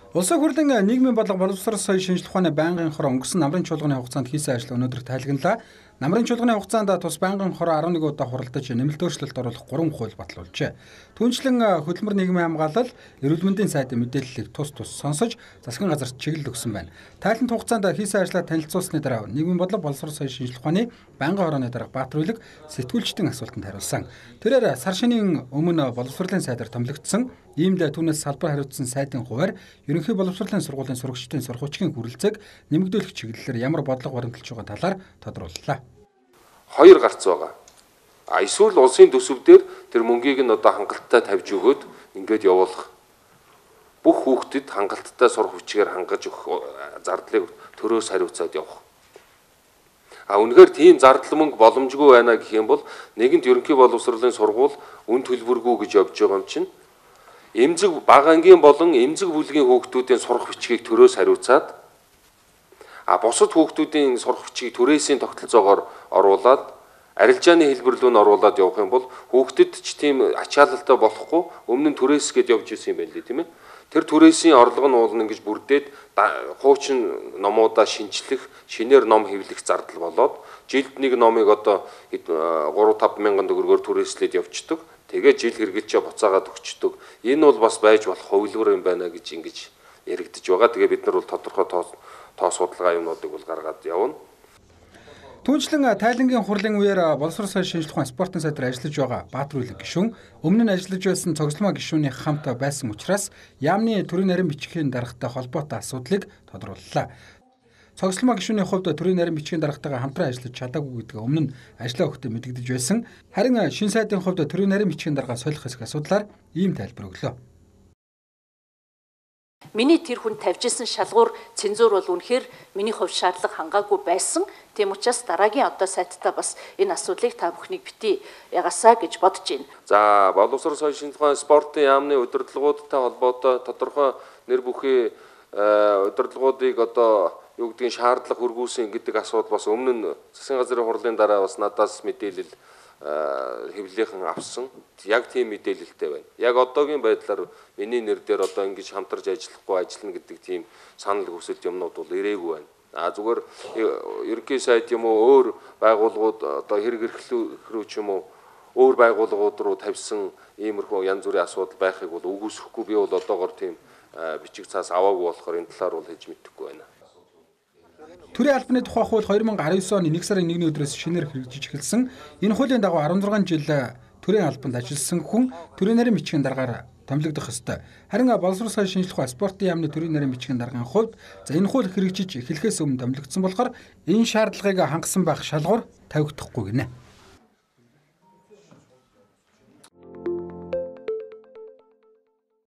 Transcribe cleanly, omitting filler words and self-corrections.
Улсын хурлын нийгмийн бодлого боловсрол соёлын шинжилх ухааны байнгын хороо өнгөрсөн намрын чуулганы хугацаанд хийсэн ажил өнөөдөр тайлгналаа. Намрын чуулганы хугацаанд тус байнгын хороо 11 удаа хуралдаж нэмэлт өөрчлөлт оруулах 3 хууль батлуулжээ. Түүнчлэн хөдөлмөр нийгмийн хамгаалал, эрүүл мэндийн сайдын мэдээллийг тус сонсож засгийн газарт чиглэл өгсөн байна. Тайлбарт хугацаанд хийсэн ажлаа танилцуулсны дараа нийгмийн бодлого боловсрол соёлын шинжилх ухааны байнгын хорооны дарга Баатар Улиг сэтгүүлчдийн асуултанд хариулсан. Тэрээр сар шинийн өмнө боловсролын сайдаар томилогдсон иймд түүнээс салбар хариуцсан сайдын хуваар ерөнхий боловсролын сургуулийн сурагчдын сургуучгийн хүрэлцээг нэмэгдүүлэх чиглэлээр ямар бодлого баримталж байгаа талаар тодрууллаа. Хоёр гарц байгаа. Эсвэл улсын төсөв дээр тэр мөнгийг нь одоо хангалттай тавьж өгөөд ингээд явуулах. Бүх хүүхдэд хангалттай сурах хүчээр хангаж өгөх зардлыг төрөөс хариуцаад явах. Үнэхээр тийм зардал мөнгө боломжгүй байна гэх юм бол нэгэнт ерөнхий боловсролын сургууль үн төлбөргүй гэж явж байгаа юм чинь эмзэг бага ангийн болон эмзэг бүлгийн хүүхдүүдийн сурах бичгийг төрөөс хариуцаад бусад хүүхдүүдийн сурах бичгийг түрээсийн тогтолцоогоор оруулаад арилжааны хэлбэрлүүнд оруулаад явах юм бол хүүхдэд ч тийм ачаалалтай болохгүй өмнө нь түрээс гээд явж исэн юм байна лээ тийм ээ. Тэр түрээсийн орлого нь уул ингэж бүрдээд хуучин номуудаа шинжлэх, шинээр ном хэвлэх зардал болоод жилд нэг номыг одоо 3-5 мянган төгрөгөөр түрээслээд явчихдаг. Тэгээ жил хэрэгэлчээ буцаагаад өгчдөг. Энэ бол бас байж болох хувилбар юм байна гэж ингэж яригдж байгаа. Тэгээ бид нар бол тодорхой тоо судалгаа юмнуудыг бол гаргаад явна. Түүнчлэн тайлангийн хурлын үеэр боловсрол соёлын шинжилх ухааны спортын сайдаар ажиллаж байгаа Баатар Улиг гишүүн өмнө нь ажиллаж байсан цогцломоо гишүүний хамт байсан учраас яамны төрийн нарийн бичгийн даргатай холбоотой асуудлыг тодрууллаа. Цогцломоо гишүүний хувьд төрийн нарийн бичгийн даргатайгаа хамтран ажиллаж чадаагүй гэдгээ өмнө нь ажлаа өгөхдөө мэдэгдэж байсан. Харин шинэ сайдын хувьд төрийн нарийн бичгийн даргаа солих хэсэг асуудлаар ийм тайлбар өглөө. Миний тэр хүн тавьжсэн шалгуур цензур бол үнэхээр миний хувьд шаардлага хангаагүй байсан. Тийм учраас дараагийн одоо сайтаа бас энэ асуудлыг та бүхнийг битгий ягаасаа гэж бодож байна. За, боловсрол соёлын шинжилх ухааны спортын яамны удирдлагуудтай холбоотой тодорхой нэр бүхий удирдлагуудыг одоо юу гэдгийг шаардлага хөргүүлсэн гэдэг асуудал бас өмнө нь засгийн газрын хурлын дараа бас надаас мэдээлэл хэвлэлийнхэн авсан. Яг тийм мэдээлэлтэй байна. Яг одоогийн байдлаар миний нэр дээр одоо ингэж хамтарч ажиллахгүй ажиллана гэдэг тийм санал хүсэлт юмнууд бол ирээгүй байна. Зүгээр ерөнхий сайд юм уу өөр байгууллагууд одоо хэрэг эрхлүү ч юм уу өөр байгууллагууд руу тавьсан иймэрхүү янз бүрийн асуудал байхыг бол үгүйсэхгүй би бол одоогоор тийм бичиг цаас аваагүй болохоор энэ талаар бол хийж мэдэхгүй байна. Төрийн албаны тухай хууль 2019 оны 1 сарын 1-ний өдрөөс шинээр хэрэгжиж эхэлсэн. Энэ хуулийн дагуу 16 жил төрийн албанд ажилласан хүн төрийн нарийн бичгийн даргаар томилогдох ёстой. Харин боловсрол соёлын шинжилх ухааны спортын яамны төрийн нарийн бичгийн даргын хувьд энэ хууль хэрэгжиж эхлэхээс өмнө томилогдсон болохоор энэ шаардлагыг хангасан байх шалгуур тавигдахгүй гинэ.